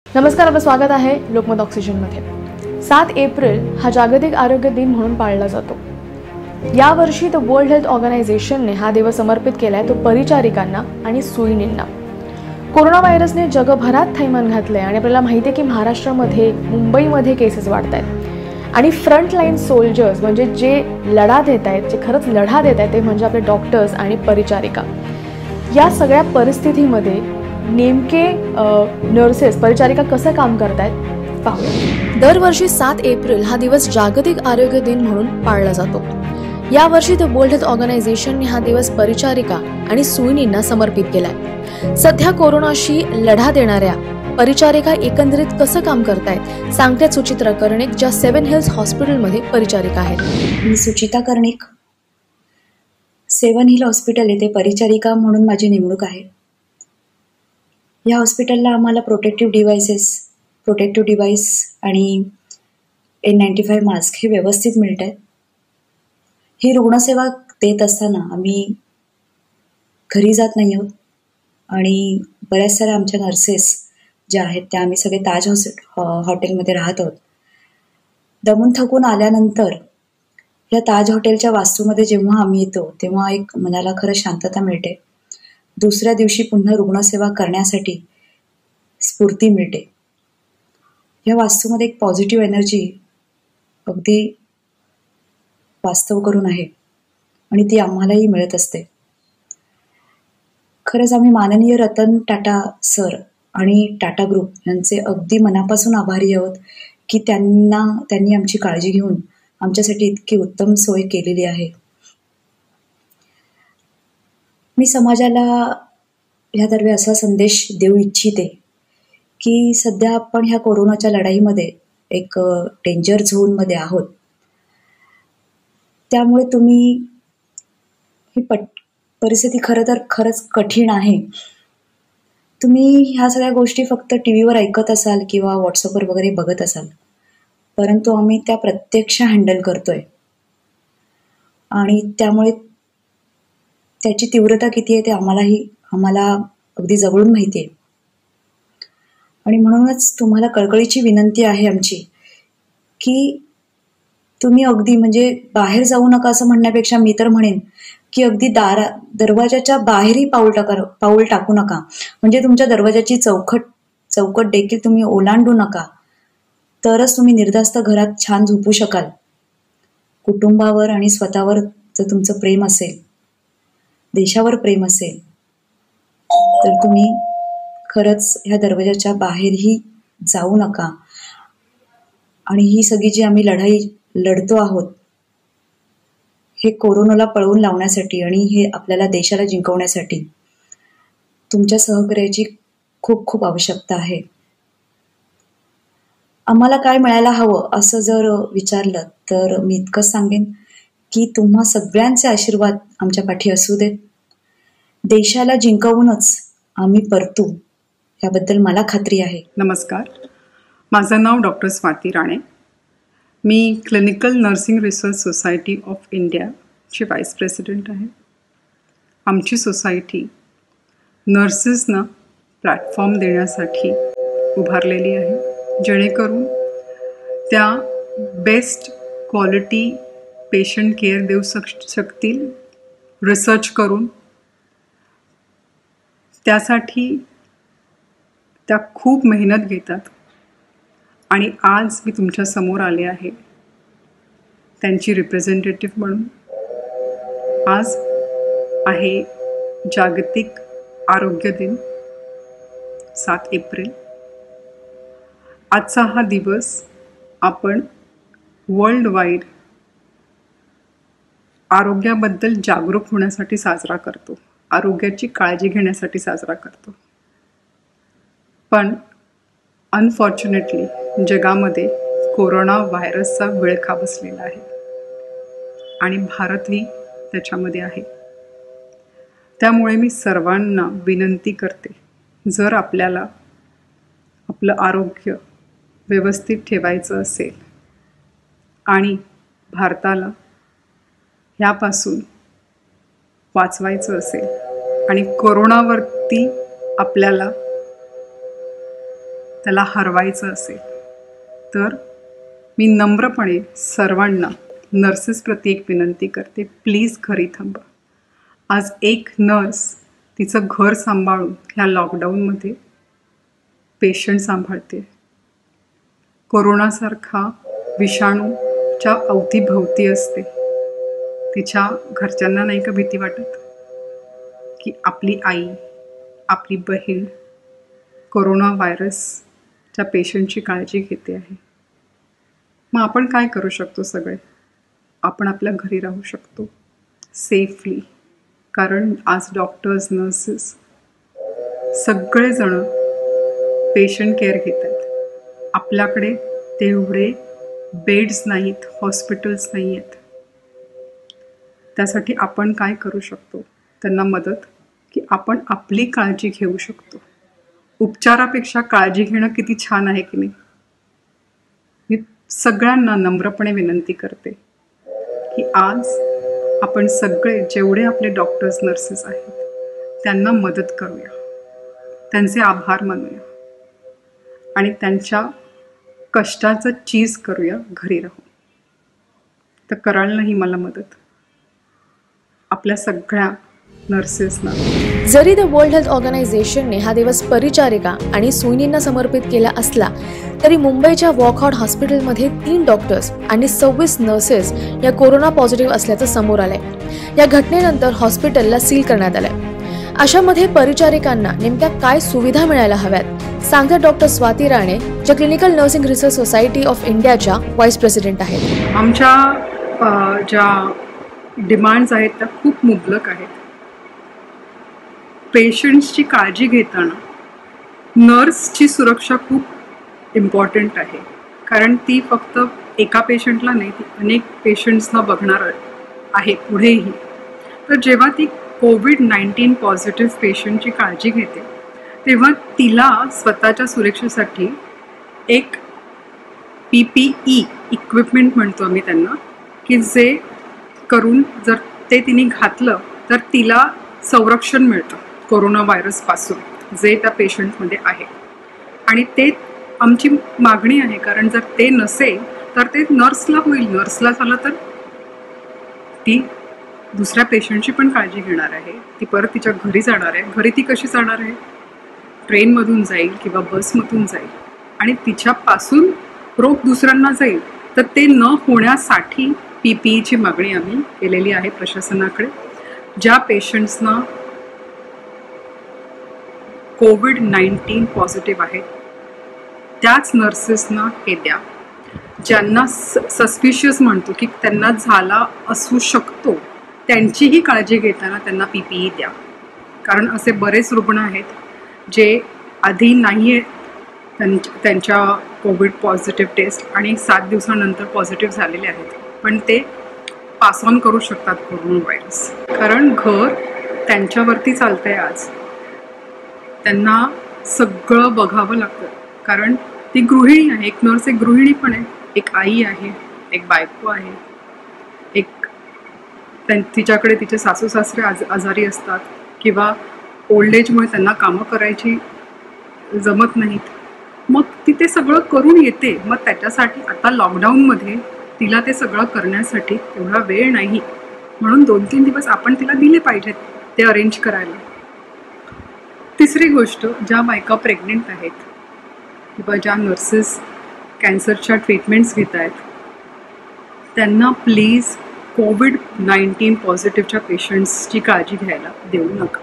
नमस्कार, आपलं स्वागत आहे लोकमत ऑक्सिजनमध्ये। 7 एप्रिल हा जागतिक आरोग्य दिन म्हणून पाळला जातो। यावर्षी द वर्ल्ड हेल्थ ऑर्गनायझेशनने हा दिवस समर्पित केलाय तो परिचारिकांना आणि सुईणींना। कोरोना व्हायरसने जगभरात थैमान घातलंय आणि आपल्याला माहिती आहे की महाराष्ट्रामध्ये, मुंबईमध्ये केसेस वाढत आहेत आणि फ्रंटलाईन सोल्जर्स म्हणजे जे लढा देत आहेत, जे खरंच लढा देत आहेत ते म्हणजे आपले डॉक्टर्स आणि परिचारिका। या सगळ्या परिस्थितीमध्ये नेमके नर्सेस, परिचारिका कसं काम करतायत पाहूया। दरवर्षी 7 एप्रिल हा दिवस जागतिक आरोग्य दिन म्हणून पाळला जातो। यावर्षी द वर्ल्ड हेल्थ ऑर्गनायझेशनने हा दिवस परिचारिका आणि सुईणींना समर्पित केलाय। सध्या कोरोनाशी लढा देणाऱ्या परिचारिका एकंदरीत कसं काम करतायत सांगते सुचित्रा कर्णिक, ज्या 7 हिल्स हॉस्पिटलमध्ये परिचारिका आहेत। मी सुचिता कर्णिक, 7 हिल हॉस्पिटल येथे परिचारिका म्हणून माझी नेमणूक आहे। या हॉस्पिटलला आम्हाला प्रोटेक्टिव्ह डिव्हाइस आणि N95 मास्क हे व्यवस्थित मिळत आहेत। ही रुग्णसेवा देत असताना आम्ही घरी जात नाही आहोत आणि बऱ्याच साऱ्या आमच्या नर्सेस ज्या आहेत त्या आम्ही सगळे ताज हॉटेलमध्ये राहत आहोत। दमून थकून आल्यानंतर या ताज हॉटेलच्या वास्तूमध्ये जेव्हा आम्ही येतो तेव्हा एक मनाला खरं शांतता मिळते। दुसऱ्या दिवशी पुन्हा रुग्णसेवा करण्यासाठी स्फूर्ती मिळते। या वास्तूमध्ये एक पॉझिटिव्ह एनर्जी अगदी वास्तव करून आहे आणि ती आम्हालाही मिळत असते। खरंच आम्ही माननीय रतन टाटा सर आणि टाटा ग्रुप यांचे अगदी मनापासून आभारी आहोत की त्यांनी आमची काळजी घेऊन आमच्यासाठी इतकी उत्तम सोय केलेली आहे। मी समाजाला ह्यातर्फे असा संदेश देऊ इच्छिते की सध्या आपण ह्या कोरोनाच्या लढाईमध्ये एक डेंजर झोनमध्ये आहोत। त्यामुळे तुम्ही ही परिस्थिती खरंच कठीण आहे। तुम्ही ह्या सगळ्या गोष्टी फक्त टीव्हीवर ऐकत असाल किंवा व्हॉट्सअपवर वगैरे बघत असाल, परंतु आम्ही त्या प्रत्यक्ष हँडल करतोय आणि त्यामुळे त्याची तीव्रता किती आहे ते आम्हाला अगदी जवळून माहिती आहे। आणि म्हणूनच तुम्हाला कळकळीची विनंती आहे आमची की तुम्ही अगदी म्हणजे बाहेर जाऊ नका असं म्हणण्यापेक्षा मी तर म्हणेन की अगदी दरवाजाच्या बाहेरही पाऊल टाकू नका। म्हणजे तुमच्या दरवाजाची चौकट देखील तुम्ही ओलांडू नका, तरच तुम्ही निर्धास्त घरात छान झोपू शकाल। कुटुंबावर आणि स्वतःवर जर तुमचं प्रेम असेल, देशावर प्रेम असेल, तर तुम्ही खरंच ह्या दरवाजाच्या बाहेरही जाऊ नका। आणि ही सगळी जी आम्ही लढाई लढतो आहोत हे कोरोनाला पळवून लावण्यासाठी आणि हे आपल्याला देशाला जिंकवण्यासाठी तुमच्या सहकार्याची खूप खूप आवश्यकता आहे। आम्हाला काय मिळायला हवं असं जर विचारलं तर मी इतकंच सांगेन की तुम्हा सगळ्यांचे आशीर्वाद आमच्या पाठी असू देत। देशाला जिंकवूनच आम्ही परतू याबद्दल मला खात्री आहे। नमस्कार, माझं नाव डॉक्टर स्वाती राणे। मी clinical nursing research society of इंडियाची व्हाईस प्रेसिडेंट आहे। आमची सोसायटी नर्सेसना प्लॅटफॉर्म देण्यासाठी उभारलेली आहे, जेणेकरून त्या बेस्ट क्वालिटी पेशंट केअर देऊ शकतील। रिसर्च करून त्यासाठी त्या खूप मेहनत घेतात आणि आज मी तुमच्या समोर आले आहे त्यांची रिप्रेझेंटेटिव्ह म्हणून। आज आहे जागतिक आरोग्य दिन, 7 एप्रिल। आजचा हा दिवस आपण वर्ल्ड वाईड आरोग्याबद्दल जागरूक होण्यासाठी साजरा करतो, आरोग्याची काळजी घेण्यासाठी साजरा करतो। पण अनफॉर्च्युनेटली जगामध्ये कोरोना व्हायरसचा विळखा बसलेला आहे आणि भारतही त्याच्यामध्ये आहे। त्यामुळे मी सर्वांना विनंती करते, जर आपल्याला आपलं आरोग्य व्यवस्थित ठेवायचं असेल आणि भारताला ह्यापासून वाचवायचं असेल आणि कोरोनावरती आपल्याला त्याला हरवायचं असेल तर मी नम्रपणे सर्वांना नर्सेसप्रती एक विनंती करते, प्लीज घरी थांबा. आज एक नर्स तिचं घर सांभाळून ह्या लॉकडाऊनमध्ये पेशंट सांभाळते. कोरोनासारखा विषाणूच्या अवतीभवती असते. तिच्या घरच्यांना नाही का भीती वाटत की आपली आई, आपली बहीण कोरोना व्हायरसच्या पेशंटची काळजी घेते आहे. मग आपण काय करू शकतो सगळे? आपण आपल्या घरी राहू शकतो सेफली, कारण आज डॉक्टर्स, नर्सेस सगळेजण पेशंट केअर घेत आहेत. आपल्याकडे तेवढे बेड्स नाहीत, हॉस्पिटल्स नाही आहेत. त्यासाठी आपण काय करू शकतो? त्यांना मदत, की आपण आपली काळजी घेऊ शकतो. उपचारापेक्षा काळजी घेणं किती छान आहे की नाही? मी सगळ्यांना नम्रपणे विनंती करते की आज आपण सगळे जेवढे आपले डॉक्टर्स, नर्सेस आहेत त्यांना मदत करूया, त्यांचे आभार मानूया आणि त्यांच्या कष्टाचं चीज करूया घरी राहून. तर कराल नाही मला मदत आपल्या सगळ्या नर्सेसना. जरी द वर्ल्ड हेल्थ ऑर्गनायझेशनने हा दिवस परिचारिका आणि सुईणींना समर्पित केला असला तरी मुंबईच्या वॉकआउट हॉस्पिटलमध्ये 3 डॉक्टर्स आणि 26 नर्सेस या कोरोना पॉझिटिव्ह असल्याचं समोर आलंय. या घटनेनंतर हॉस्पिटलला सील करण्यात आलंय. अशामध्ये परिचारिकांना नेमक्या काय सुविधा मिळायला हव्यात सांगतात डॉक्टर स्वाती राणे, ज्या clinical nursing research society of इंडियाच्या व्हाईस प्रेसिडेंट आहेत. आमच्या ज्या डिमांड्स आहेत त्या खूप मुबलक आहेत. पेशंट्सची काळजी घेताना नर्सची सुरक्षा खूप इम्पॉर्टंट आहे, कारण ती फक्त एका पेशंटला नाही, ती अनेक पेशंट्सना बघणार आहे पुढेही. तर जेव्हा ती कोविड-19 पॉझिटिव्ह पेशंटची काळजी घेते तेव्हा तिला स्वतःच्या सुरक्षेसाठी एक PPE इक्विपमेंट म्हणतो आम्ही त्यांना, की जे करून जर ते तिने घातलं तर तिला संरक्षण मिळतं कोरोना व्हायरसपासून जे त्या पेशंटमध्ये आहे. आणि ते आमची मागणी आहे, कारण जर ते नसेल तर ते नर्सला होईल. नर्सला झालं तर ती दुसऱ्या पेशंटची पण काळजी घेणार आहे. ती परत तिच्या घरी जाणार आहे. घरी ती कशी जाणार आहे? ट्रेनमधून जाईल किंवा बसमधून जाईल आणि तिच्यापासून रोग दुसऱ्यांना जाईल. तर ते न होण्यासाठी PPEची मागणी आम्ही केलेली आहे प्रशासनाकडे. ज्या पेशंट्सना कोविड-19 पॉझिटिव्ह आहेत त्याच नर्सेसना हे द्या. ज्यांना सस्पिशियस म्हणतो की त्यांना झाला असू शकतो त्यांचीही काळजी घेताना त्यांना PPE द्या. कारण असे बरेच रुग्ण आहेत जे आधी नाही आहेत त्यांच्या कोविड पॉझिटिव्ह टेस्ट आणि 7 दिवसानंतर पॉझिटिव्ह झालेले आहेत, पण ते पास ऑन करू शकतात कोरोना व्हायरस. कारण घर त्यांच्यावरती चालतंय आज. त्यांना सगळं बघावं लागतं, कारण ती गृहिणी आहे. एक नर्स एक गृहिणी पण आहे, एक आई आहे, एक बायको आहे, एक तिच्याकडे तिचे सासू सासरे आजारी असतात किंवा ओल्ड एजमुळे त्यांना कामं करायची जमत नाहीत. मग ती ते सगळं करून येते. मग त्याच्यासाठी आता लॉकडाऊनमध्ये तिला ते सगळं करण्यासाठी तेवढा वेळ नाही, म्हणून 2-3 दिवस आपण तिला दिले पाहिजेत ते अरेंज करायला. तिसरी गोष्ट, ज्या बायका प्रेग्नेंट आहेत किंवा ज्या नर्सेस कॅन्सरच्या ट्रीटमेंट्स घेत आहेत त्यांना प्लीज कोविड-19 पॉझिटिव्हच्या पेशंट्सची काळजी घ्यायला देऊ नका.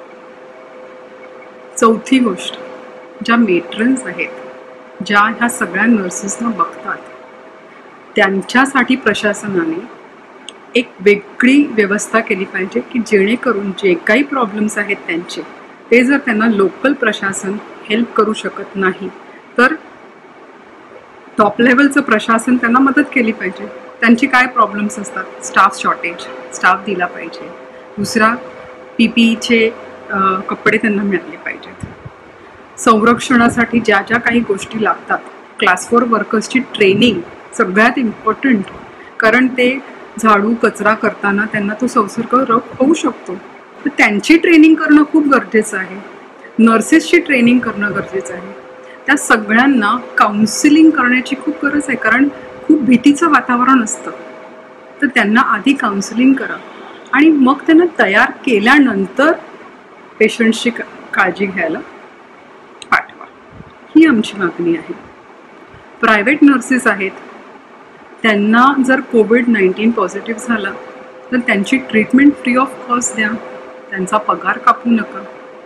चौथी गोष्ट, ज्या मेट्रन्स आहेत ज्या ह्या सगळ्या नर्सेसना बघतात त्यांच्यासाठी प्रशासनाने एक वेगळी व्यवस्था केली पाहिजे, की जेणेकरून जे काही प्रॉब्लेम्स आहेत त्यांचे ते जर त्यांना लोकल प्रशासन हेल्प करू शकत नाही तर टॉप लेवलचं प्रशासन त्यांना मदत केली पाहिजे. त्यांची काय प्रॉब्लेम्स असतात? स्टाफ शॉर्टेज, स्टाफ दिला पाहिजे. दुसरा, PPEचे कपडे त्यांना मिळाले पाहिजेत. संरक्षणासाठी ज्या ज्या काही गोष्टी लागतात, क्लास 4 वर्कर्सची ट्रेनिंग सगळ्यात इम्पॉर्टंट, कारण ते झाडू कचरा करताना त्यांना तो संसर्ग होऊ शकतो. तर त्यांची ट्रेनिंग करणं खूप गरजेचं आहे. नर्सेसची ट्रेनिंग करणं गरजेचं आहे. त्या सगळ्यांना काउन्सिलिंग करण्याची खूप गरज आहे, कारण खूप भीतीचं वातावरण असतं. तर त्यांना आधी काउन्सिलिंग करा आणि मग त्यांना तयार केल्यानंतर पेशंटची काळजी घ्यायला पाठवा. ही आमची मागणी आहे. प्रायव्हेट नर्सेस आहेत, त्यांना जर कोविड-19 पॉझिटिव्ह झाला तर त्यांची ट्रीटमेंट फ्री ऑफ कॉस्ट द्या, त्यांचा पगार कापू नका.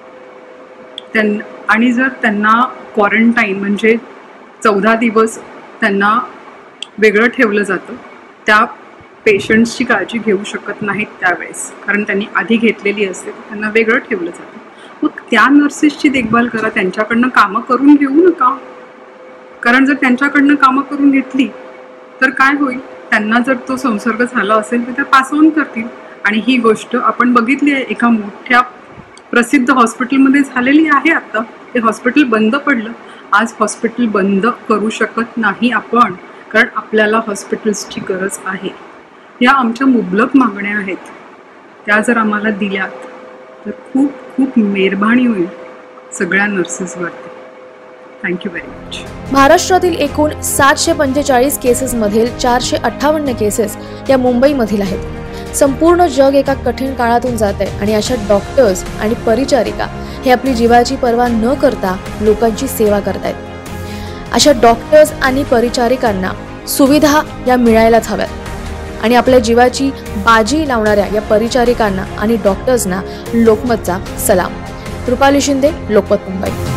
आणि जर त्यांना क्वारंटाईन म्हणजे 14 दिवस त्यांना वेगळं ठेवलं जातं, त्या पेशंट्सची काळजी घेऊ शकत नाहीत त्यावेळेस, कारण त्यांनी आधी घेतलेली असते, त्यांना वेगळं ठेवलं जातं. मग त्या नर्सेसची देखभाल करा, त्यांच्याकडनं कामं करून घेऊ नका. कारण जर त्यांच्याकडनं कामं करून घेतली तर काय होईल, त्यांना जर तो संसर्ग झाला असेल तर त्या पास ऑन करतील. आणि ही गोष्ट आपण बघितली आहे, एका मोठ्या प्रसिद्ध हॉस्पिटलमध्ये झालेली आहे. आता ते हॉस्पिटल बंद पडलं. आज हॉस्पिटल बंद करू शकत नाही आपण, कारण आपल्याला हॉस्पिटल्सची गरज आहे. या आमच्या मुबलक मागण्या आहेत, त्या जर आम्हाला दिल्यात तर खूप खूप मेहरबानी होईल सगळ्या नर्सेसवरती. Thank you very much. महाराष्ट्रातील एकूण 745 केसेसमधील 458 केसेस या मुंबईमधील आहेत. संपूर्ण जग एका कठीण काळातून जात आहे आणि अशा डॉक्टर्स आणि परिचारिका हे आपली जीवाची पर्वा न करता लोकांची सेवा करतायत. अशा डॉक्टर्स आणि परिचारिकांना सुविधा या मिळायलाच हव्यात आणि आपल्या जीवाची बाजी लावणाऱ्या या परिचारिकांना आणि डॉक्टर्सना लोकमतचा सलाम. रुपाली शिंदे, लोकमत मुंबई.